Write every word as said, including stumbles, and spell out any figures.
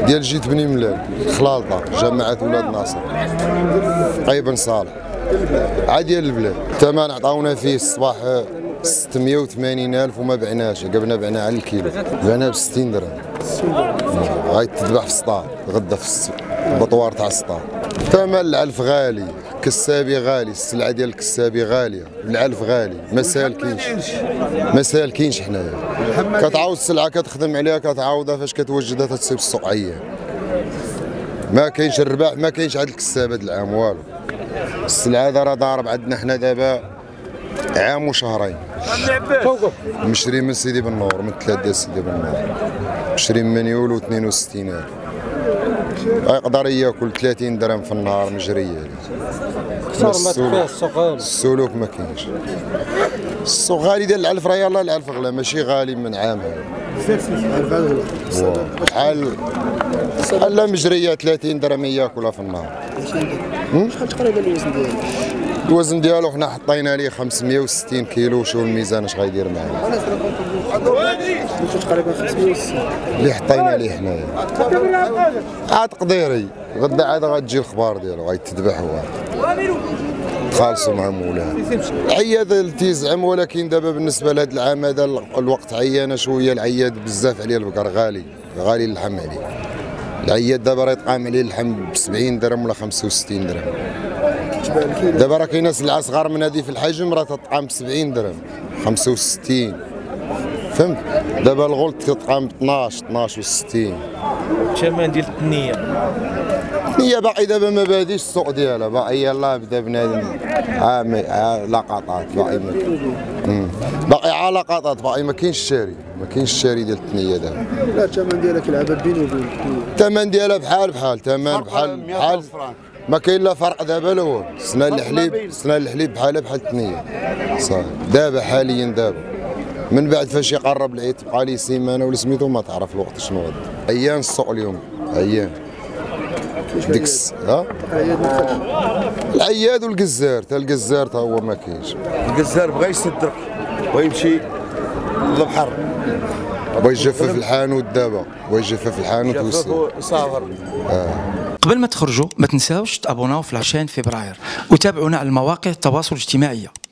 ديال جيت بني ملال خلالطه جماعه ولاد ناصر قيبن صالح عاد ديال البلاد. الثمن عطاونا فيه الصباح ستمية وثمانين ألف وما بعناش، قبلنا بعنا على الكيلو، بعنا ب ستين درهم. غيتذبح في السطار غدا في السوق بطوار تاع السطار. الثمن العلف غالي، كسابي غالي، السلعه ديال الكسابي غاليه، العلف غالي، ما سالكينش ما سالكينش حنايا. كتعاود السلعه كتخدم عليها كتعاودها فاش كتوجدها تتصيب السوق عيان. ما كاينش الرباح، ما كاينش عند الكساب هذا العام والو. السلعه هذا راه ضارب عندنا حنا دابا عام وشهرين. مشري من سيدي بن نور، من ثلاثة ديال سيدي بن نور، مشري من يولو اثنين وستين ألف. يقدر ياكل ثلاثين درهم في النهار مجريه. السلوك ما كاينش. السوق غالي ديال العلف راه يلاه العلف غلا ماشي غالي من عام هذا. بحال بحال مجريه ثلاثين درهم ياكلها في النهار. شحال تقريبا الوزن ديالو؟ الوزن ديالو حنا حطينا ليه خمسمية وستين كيلو. شوف الميزان اش غيدير معانا. تقريبا خمسمية وستين اللي حطينا ليه حنايا عاد تقديري. غدا عاد غتجي الخبار ديالو غيتذبح هو تخالصوا مع مولاه. العياد اللي تيزعم، ولكن دابا بالنسبه لهذا العام هذا الوقت عيانه شويه. العياد بزاف عليه البقر غالي غالي اللحم عليه. العياد دابا راه يتقام عليه اللحم ب سبعين درهم ولا خمسة وستين درهم. دابا راه كاينه سلعه صغار من هذه في الحجم راه تتقام ب سبعين درهم خمسة وستين، فهمت؟ دابا الغلط كتقام ب اثناش اثناش وستين. الثمن ديال الثنيه الثنيه باقي دابا ما باديش السوق ديالها، باقي يلاه بدا بنادم ها لقطات باقي ما باقي على لقطات باقي ما كاينش الشاري، ما كاينش الشاري ديال الثنيه دابا. لا الثمن ديالها كيلعب بين وبين. الثمن ديالها بحال بحال الثمن بحال بحال ما كاين لا فرق دابا الاول. سنا الحليب سنا الحليب بحالها بحال الثنيه صافي. دابا حاليا دابا من بعد فاش يقرب العيد تبقى لي سيمانه ولا سميتو ما تعرف الوقت شنو غدا. عيان السوق اليوم عيان. ديك ها العياد والجزار، تا الجزار تا هو ما كاينش. الجزار بغى يصدق ويمشي للبحر، بغى يجفف الحانوت دابا، بغى يجفف الحانوت ويسافر. آه. قبل ما تخرجوا ما تنساوش تابوناو في العشرين فبراير وتابعونا على المواقع التواصل الاجتماعي.